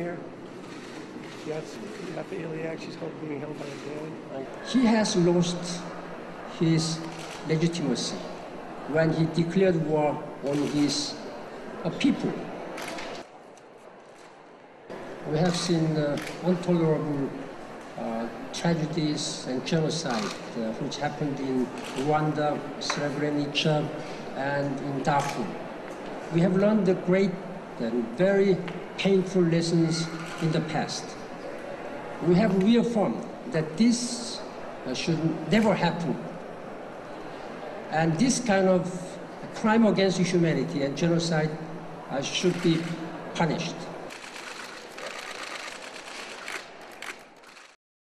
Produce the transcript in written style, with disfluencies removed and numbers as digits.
here? Kadhafi Iliac, she's being held by a dad. He has lost his legitimacy when he declared war on his people. We have seen intolerable tragedies and genocide which happened in Rwanda, Srebrenica, and in Darfur. We have learned the great and very painful lessons in the past. We have reaffirmed that this should never happen. And this kind of crime against humanity and genocide should be punished.